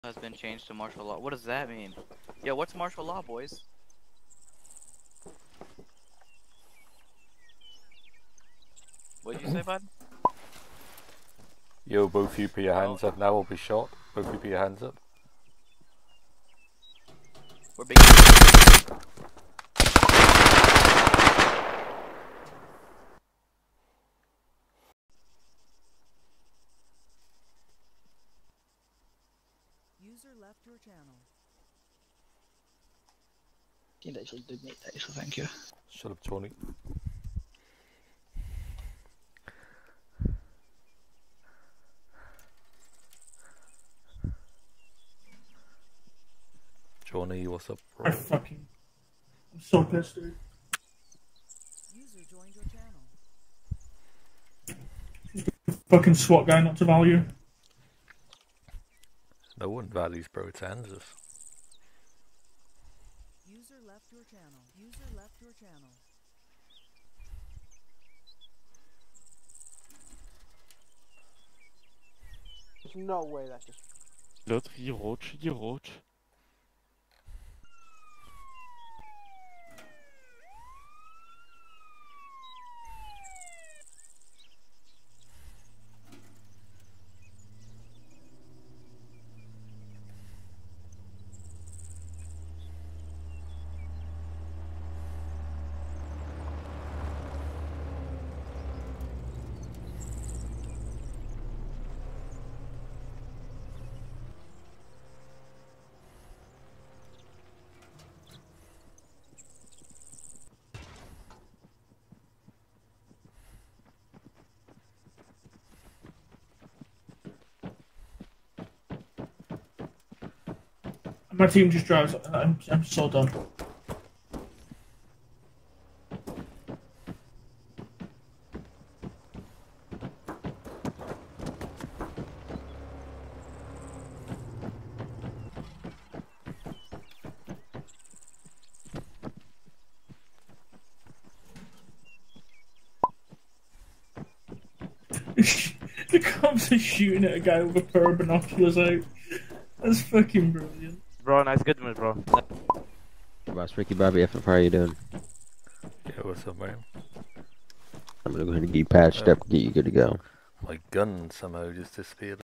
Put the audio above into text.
has been changed to martial law. What does that mean? Yo, what's martial law, boys? What'd you say, bud? Yo, both you put your hands up now or be shot. Both you put your hands up. We're being... User left your channel. Didn't actually donate that, so thank you. Shut up, Tony. Johnny, what's up, bro? I'm so pissed, dude. User joined your channel. Fucking SWAT guy not to value. No one values bro Tanzas. User left your channel. User left your channel. There's no way that just... L'autre, il roach, il roach. My team just drives. I'm so done. The cops are shooting at a guy with a pair of binoculars out. That's fucking brilliant. Bro, nice good move, bro. Boss Ricky Bobby FF, how you doing? Yeah, what's up, man? I'm gonna go ahead and get you patched up and get you good to go. My gun somehow just disappeared.